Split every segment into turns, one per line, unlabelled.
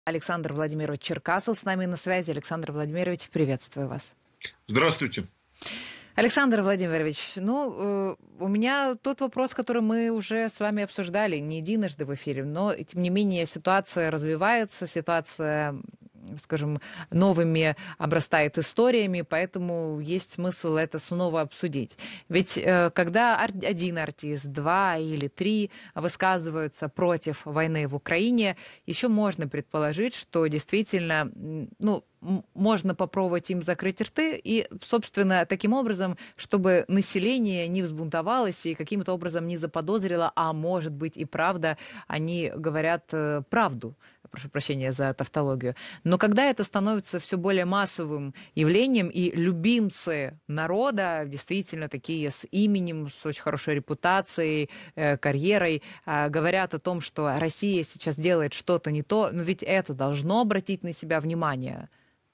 Александр Владимирович Черкасов с нами на связи. Александр Владимирович, приветствую вас.
Здравствуйте.
Александр Владимирович, у меня тот вопрос, который мы уже с вами обсуждали не единожды в эфире, но, тем не менее, ситуация развивается, ситуация, скажем, новыми обрастает историями, поэтому есть смысл это снова обсудить. Ведь когда один артист, два или три высказываются против войны в Украине, еще можно предположить, что действительно, можно попробовать им закрыть рты и, собственно, таким образом, чтобы население не взбунтовалось и каким-то образом не заподозрило, а может быть и правда, они говорят правду. Прошу прощения за тавтологию. Но когда это становится все более массовым явлением, и любимцы народа, действительно такие с именем, с очень хорошей репутацией, карьерой, говорят о том, что Россия сейчас делает что-то не то, но ведь это должно обратить на себя внимание.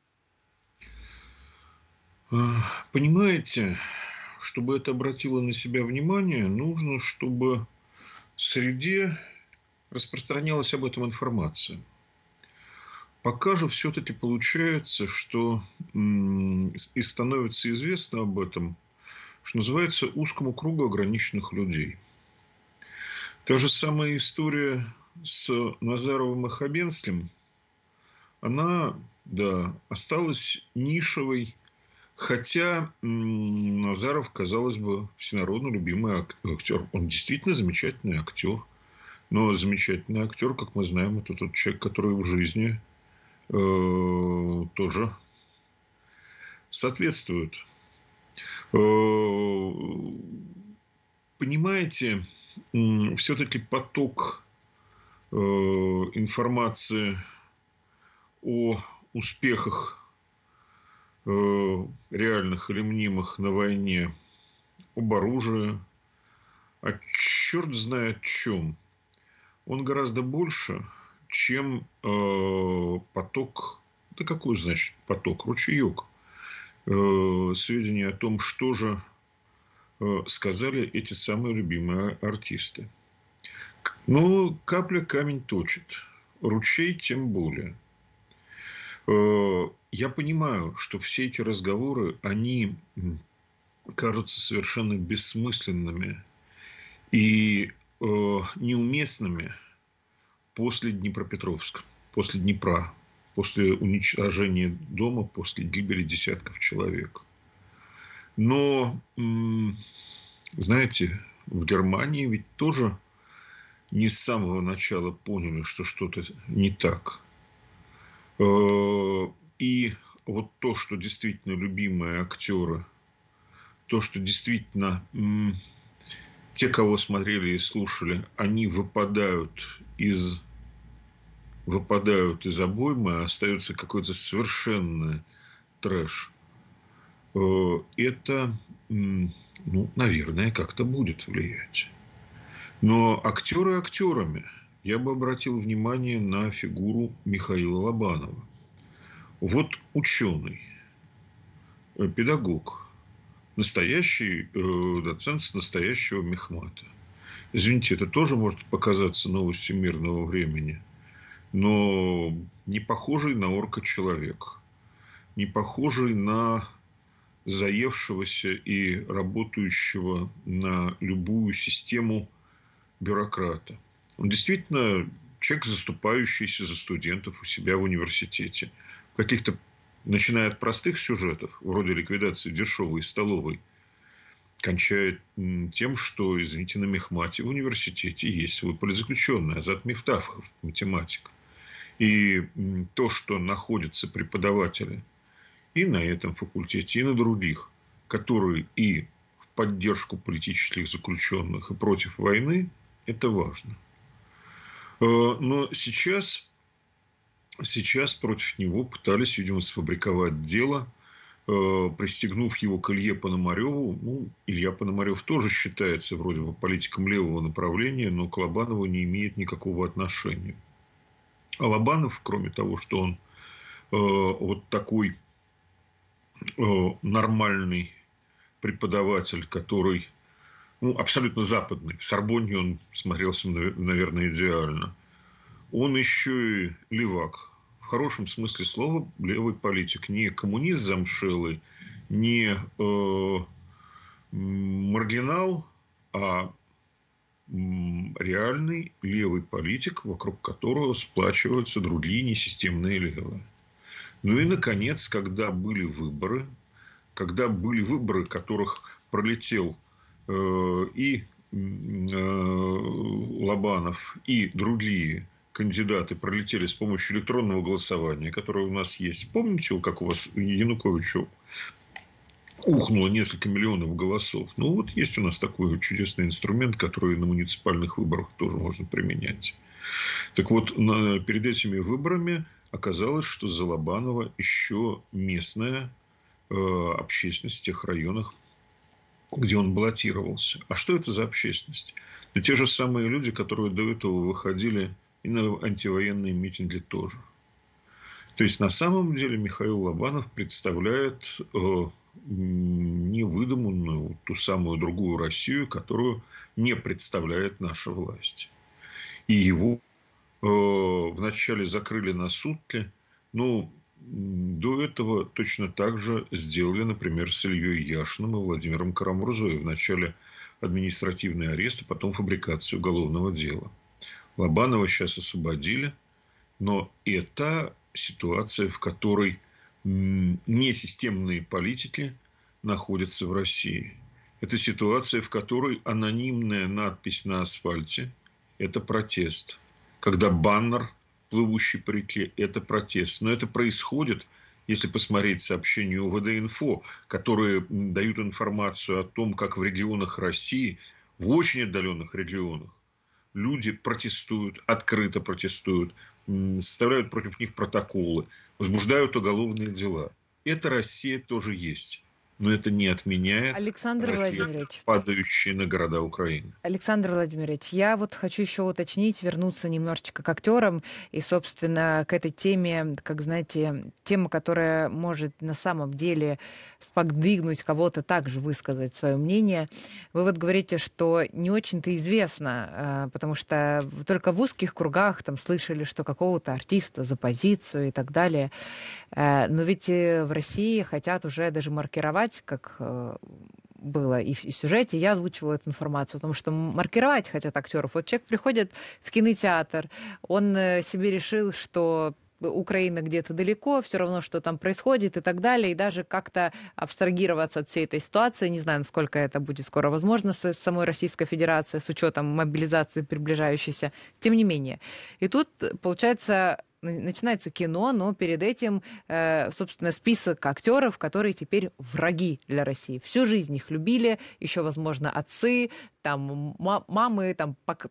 Понимаете, чтобы это обратило на себя внимание, нужно, чтобы в среде распространялась об этом информация. Пока же все-таки получается, что и становится известно об этом, что называется, узкому кругу ограниченных людей. Та же самая история с Назаровым и Хабенским, она, осталась нишевой. Хотя Назаров, казалось бы, всенародно любимый актер. Он действительно замечательный актер. Но замечательный актер, как мы знаем, это тот человек, который в жизни тоже соответствует. Понимаете, все-таки поток информации о успехах реальных или мнимых на войне, об оружии, а черт знает чем, он гораздо больше, чем поток, да какой значит поток, ручеек, сведений о том, что же сказали эти самые любимые артисты. Но капля камень точит, ручей тем более. Я понимаю, что все эти разговоры, они кажутся совершенно бессмысленными и неуместными после Днепропетровска, после Днепра, после уничтожения дома, после гибели десятков человек. Но, знаете, в Германии ведь тоже не с самого начала поняли, что что-то не так. И вот то, что действительно любимые актеры, то, что действительно те, кого смотрели и слушали, они выпадают из обоймы, а остается какой-то совершенный трэш. Это, наверное, как-то будет влиять. Но актеры актерами. Я бы обратил внимание на фигуру Михаила Лобанова. Вот ученый, педагог, настоящий доцент с настоящего мехмата. Извините, это тоже может показаться новостью мирного времени, но не похожий на орка-человек, не похожий на заевшегося и работающего на любую систему бюрократа. Он действительно человек, заступающийся за студентов у себя в университете. Каких-то, начиная от простых сюжетов, вроде ликвидации дешевой столовой, кончая тем, что, извините, на мехмате в университете есть свой политзаключенный, Азат Мифтахов, математик. И то, что находятся преподаватели и на этом факультете, и на других, которые и в поддержку политических заключенных, и против войны, это важно. Но сейчас против него пытались, видимо, сфабриковать дело, пристегнув его к Илье Пономареву. Илья Пономарев тоже считается вроде бы политиком левого направления, но к Лобанову не имеет никакого отношения. А Лобанов, кроме того, что он вот такой нормальный преподаватель, который абсолютно западный. В Сорбонне он смотрелся, наверное, идеально. Он еще и левак. в хорошем смысле слова левый политик. Не коммунист замшелый, не маргинал, а реальный левый политик, вокруг которого сплачиваются другие несистемные левые. Ну и, наконец, когда были выборы, которых пролетел и Лобанов, и другие кандидаты пролетели с помощью электронного голосования, которое у нас есть. Помните, как у вас Януковичу ухнуло несколько миллионов голосов? Ну, вот есть у нас такой чудесный инструмент, который на муниципальных выборах тоже можно применять. Так вот, перед этими выборами оказалось, что за Лобанова еще местная общественность в тех районах, где он баллотировался. А что это за общественность? Это те же самые люди, которые до этого выходили и на антивоенные митинги тоже. То есть, на самом деле, Михаил Лобанов представляет невыдуманную, ту самую другую Россию, которую не представляет наша власть. И его вначале закрыли на сутки, но до этого точно так же сделали, например, с Ильей Яшиным и Владимиром Карамурзой. Вначале административный арест, а потом фабрикацию уголовного дела. Лобанова сейчас освободили, но это ситуация, в которой несистемные политики находятся в России. Это ситуация, в которой анонимная надпись на асфальте – это протест. Когда баннер, плывущий по реке, это протест. Но это происходит, если посмотреть сообщения УВД-Инфо, которые дают информацию о том, как в регионах России, в очень отдаленных регионах, люди протестуют, открыто протестуют, составляют против них протоколы, возбуждают уголовные дела. Эта Россия тоже есть. Но это не отменяет
Александр Владимирович,
падающие на города Украины.
Александр Владимирович, я вот хочу еще уточнить, вернуться немножечко к актерам и, собственно, к этой теме, как знаете, тема, которая может на самом деле сподвигнуть кого-то также высказать свое мнение. Вы вот говорите, что не очень-то известно, потому что только в узких кругах там слышали, что какого-то артиста за позицию и так далее. Но ведь в России хотят уже даже маркировать, как было и в сюжете, я озвучивала эту информацию о том, что маркировать хотят актеров. Вот человек приходит в кинотеатр, он себе решил, что Украина где-то далеко, все равно, что там происходит и так далее, и даже как-то абстрагироваться от всей этой ситуации, не знаю, насколько это будет скоро возможно с самой Российской Федерацией, с учетом мобилизации приближающейся, тем не менее. И тут, получается, начинается кино, но перед этим, собственно, список актеров, которые теперь враги для России. Всю жизнь их любили, еще, возможно, отцы, там, мамы там,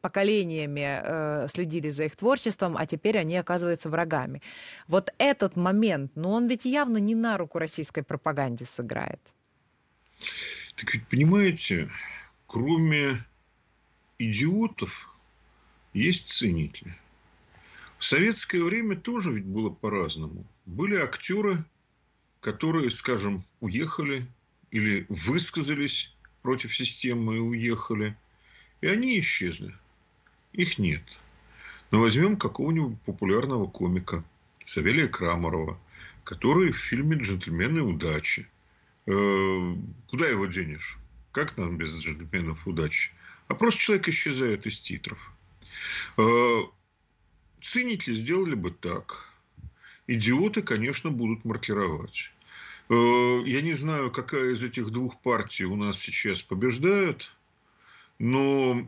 поколениями следили за их творчеством, а теперь они оказываются врагами. Вот этот момент, ну, он ведь явно не на руку российской пропаганде сыграет.
Так ведь, понимаете, кроме идиотов есть циники. В советское время тоже ведь было по-разному. Были актеры, которые, скажем, уехали или высказались против системы и уехали, и они исчезли. Их нет. Но возьмем какого-нибудь популярного комика Савелия Крамарова, который в фильме «Джентльмены удачи». Куда его денешь? Как нам без джентльменов удачи? А просто человек исчезает из титров. Циники сделали бы так. Идиоты, конечно, будут маркировать. Я не знаю, какая из этих двух партий у нас сейчас побеждает, но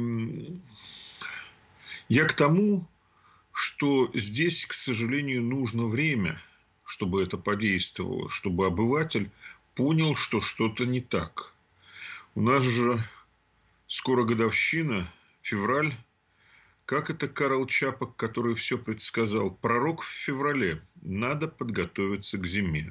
я к тому, что здесь, к сожалению, нужно время, чтобы это подействовало, чтобы обыватель понял, что что-то не так. У нас же скоро годовщина, февраль. Как это Карл Чапок, который все предсказал? Пророк в феврале. Надо подготовиться к зиме.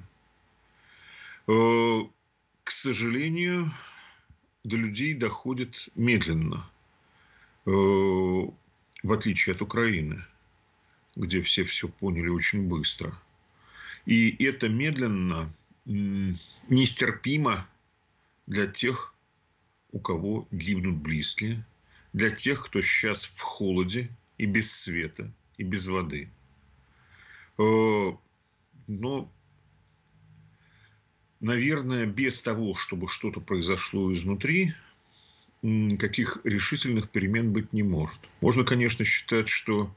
К сожалению, до людей доходит медленно. В отличие от Украины, где все поняли очень быстро. И это медленно нестерпимо для тех, у кого гибнут близкие, для тех, кто сейчас в холоде и без света, и без воды. Но, наверное, без того, чтобы что-то произошло изнутри, никаких решительных перемен быть не может. Можно, конечно, считать, что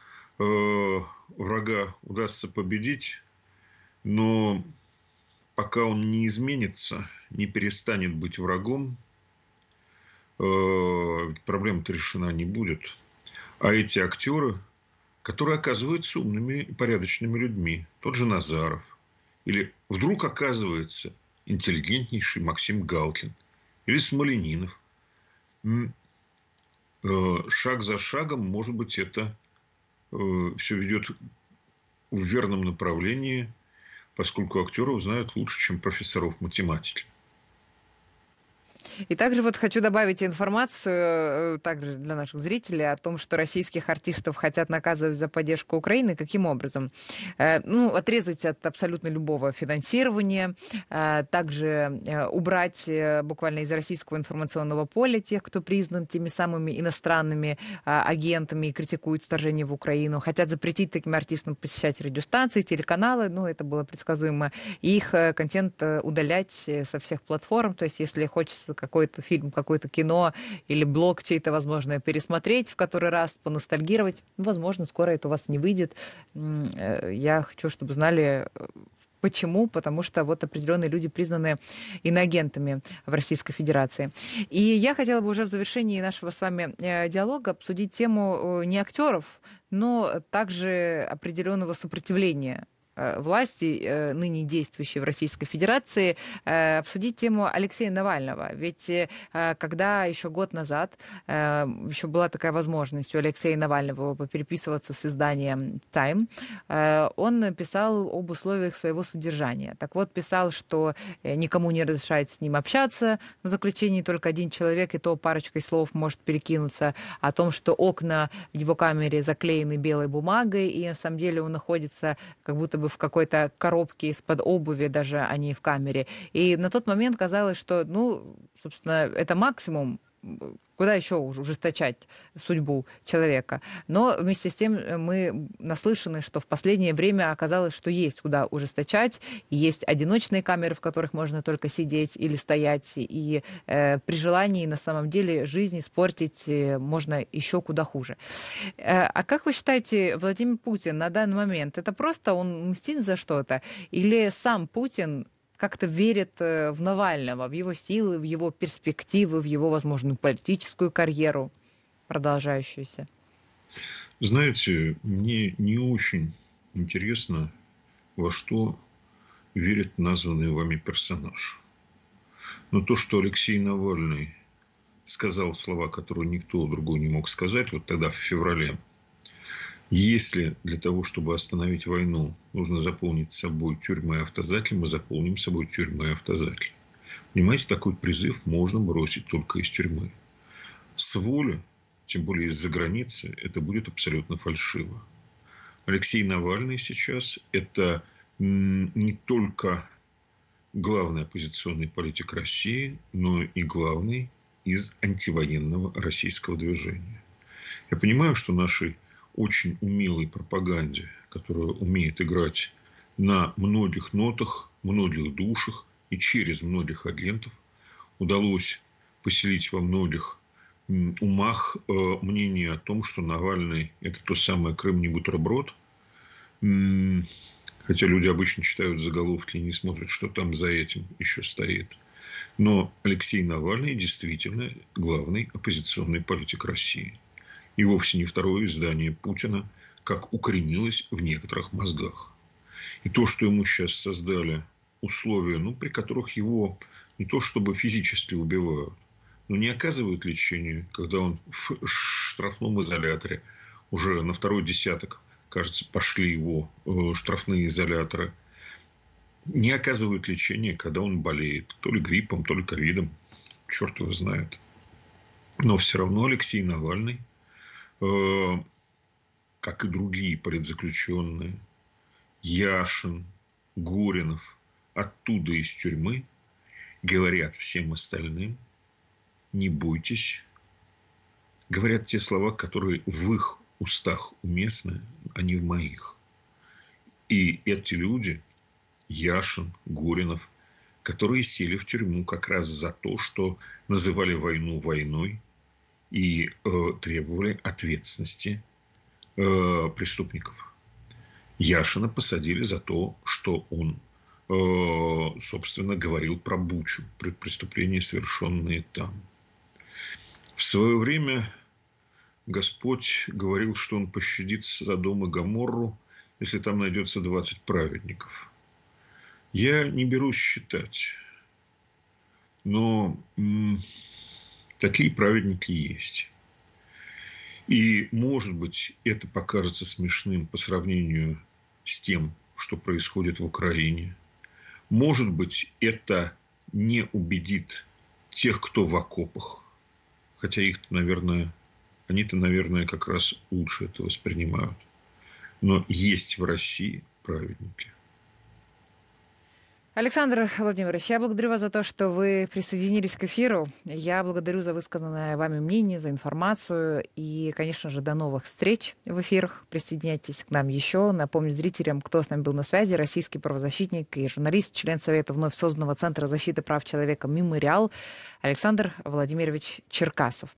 врага удастся победить, но пока он не изменится, не перестанет быть врагом, проблема-то решена не будет. А эти актеры, которые оказываются умными и порядочными людьми, тот же Назаров, или вдруг оказывается интеллигентнейший Максим Галкин, или Смоленинов, шаг за шагом, может быть, это все ведет в верном направлении, поскольку актеров знают лучше, чем профессоров математики.
И также вот хочу добавить информацию также для наших зрителей о том, что российских артистов хотят наказывать за поддержку Украины. Каким образом? Отрезать от абсолютно любого финансирования, также убрать буквально из российского информационного поля тех, кто признан теми самыми иностранными агентами и критикует вторжение в Украину. Хотят запретить таким артистам посещать радиостанции, телеканалы, это было предсказуемо, и их контент удалять со всех платформ. То есть, если хочется какой-то фильм, какое-то кино или блог чей-то, возможно, пересмотреть в который раз, поностальгировать. Возможно, скоро это у вас не выйдет. Я хочу, чтобы знали, почему. Потому что вот определенные люди признаны иноагентами в Российской Федерации. И я хотела бы уже в завершении нашего с вами диалога обсудить тему не актеров, но также определенного сопротивления власти, ныне действующей в Российской Федерации, обсудить тему Алексея Навального. Ведь когда еще год назад еще была такая возможность у Алексея Навального переписываться с изданием Time, он писал об условиях своего содержания. Так вот, писал, что никому не разрешает с ним общаться, в заключении только один человек, и то парочкой слов может перекинуться, о том, что окна в его камере заклеены белой бумагой, и на самом деле он находится как будто бы в какой-то коробке из-под обуви, даже, а не в камере. И на тот момент казалось, что, собственно, это максимум. Куда еще ужесточать судьбу человека? Но вместе с тем мы наслышаны, что в последнее время оказалось, что есть куда ужесточать. И есть одиночные камеры, в которых можно только сидеть или стоять. И при желании на самом деле жизнь испортить можно еще куда хуже. А как вы считаете, Владимир Путин на данный момент, это просто он мстит за что-то? Или сам Путин как-то верит в Навального, в его силы, в его перспективы, в его возможную политическую карьеру продолжающуюся?
Знаете, мне не очень интересно, во что верит названный вами персонаж. Но то, что Алексей Навальный сказал слова, которые никто другой не мог сказать, вот тогда, в феврале, если для того, чтобы остановить войну, нужно заполнить собой тюрьмы и автозаки, мы заполним собой тюрьмы и автозаки. Понимаете, такой призыв можно бросить только из тюрьмы. С воли, тем более из-за границы, это будет абсолютно фальшиво. Алексей Навальный сейчас – это не только главный оппозиционный политик России, но и главный из антивоенного российского движения. Я понимаю, что нашей очень умелой пропаганде, которая умеет играть на многих нотах, многих душах и через многих агентов, удалось поселить во многих умах мнение о том, что Навальный – это то самое Крым не бутерброд. Хотя люди обычно читают заголовки и не смотрят, что там за этим еще стоит. Но Алексей Навальный действительно главный оппозиционный политик России. И вовсе не второе издание Путина, как укоренилось в некоторых мозгах. И то, что ему сейчас создали условия, при которых его не то чтобы физически убивают, но не оказывают лечения, когда он в штрафном изоляторе, уже на второй десяток, кажется, пошли его штрафные изоляторы, не оказывают лечения, когда он болеет, то ли гриппом, то ли ковидом, черт его знает. Но все равно Алексей Навальный, как и другие политзаключенные, Яшин, Горинов, оттуда из тюрьмы, говорят всем остальным: не бойтесь. Говорят те слова, которые в их устах уместны, а не в моих. И эти люди, Яшин, Гуринов, которые сели в тюрьму как раз за то, что называли войну войной и требовали ответственности преступников. Яшина посадили за то, что он, собственно, говорил про Бучу, про преступления, совершенные там. В свое время Господь говорил, что Он пощадит Содом и Гоморру, если там найдется 20 праведников. Я не берусь считать, но такие праведники есть. И, может быть, это покажется смешным по сравнению с тем, что происходит в Украине. Может быть, это не убедит тех, кто в окопах. Хотя их-то, наверное, они-то, наверное, как раз лучше это воспринимают. Но есть в России праведники.
Александр Владимирович, я благодарю вас за то, что вы присоединились к эфиру. Я благодарю за высказанное вами мнение, за информацию. И, конечно же, до новых встреч в эфирах. Присоединяйтесь к нам еще. Напомню зрителям, кто с нами был на связи. Российский правозащитник и журналист, член Совета вновь созданного Центра защиты прав человека «Мемориал» Александр Владимирович Черкасов.